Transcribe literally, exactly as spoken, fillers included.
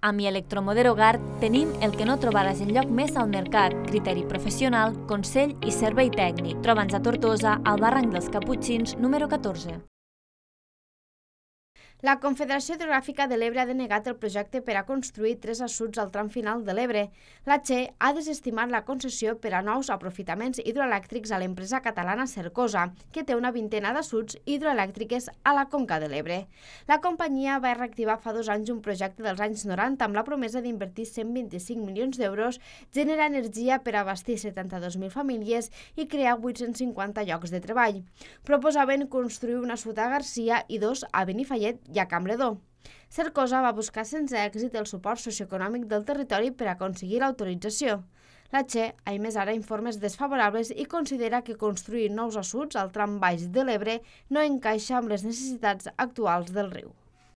A Mi Electromoder Hogar tenim el que no trobaràs enlloc més al mercat: criteri professional, consell i servei tècnic. Troba'ns a Tortosa, al barranc dels Caputxins, número catorze. La Confederació Hidrogràfica de l'Ebre ha denegat el projecte per a construir tres assuts al tram final de l'Ebre. La Che ha desestimat la concessió per a nous aprofitaments hidroelèctrics a l'empresa catalana Cercosa, que té una vintena d'assuts hidroelèctriques a la conca de l'Ebre. La companyia va reactivar fa dos anys un projecte dels anys noranta amb la promesa d'invertir cent vint-i-cinc milions d'euros, generar energia per abastir setanta-dos mil famílies i crear vuit-cents cinquanta llocs de treball. Proposaven construir un assut a Garcia i dos a Benifallet i a Campredó. Cercosa va buscar sense èxit el suport socioeconòmic del territori per aconseguir l'autorització. La Che ha emès ara informes desfavorables i considera que construir nous assuts al tram baix de l'Ebre no encaixa amb les necessitats actuals del riu.